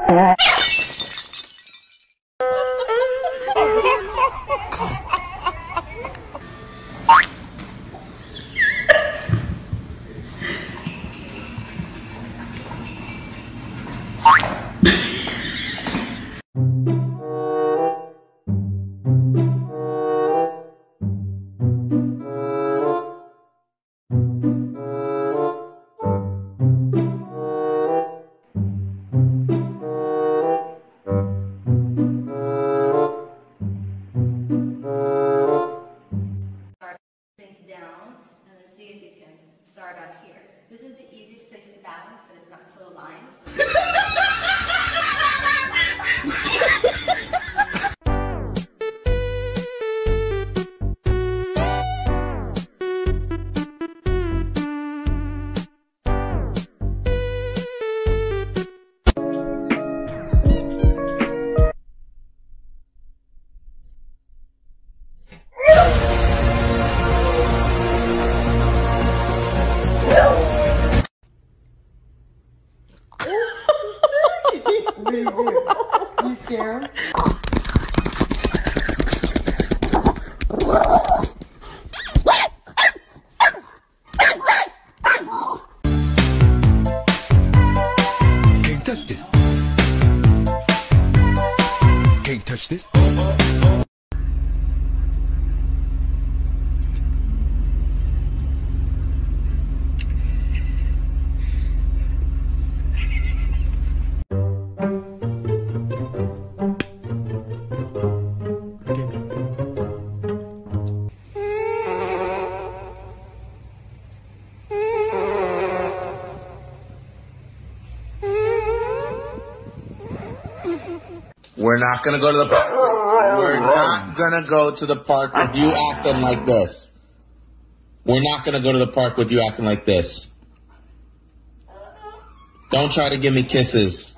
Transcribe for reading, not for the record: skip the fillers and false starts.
Start out here. This is the easiest place to balance, but it's not so aligned. What do you do? You scare him? Can't touch this. Can't touch this. We're not gonna go to the park. We're not gonna go to the park with you acting like this. We're not gonna go to the park with you acting like this. Don't try to give me kisses.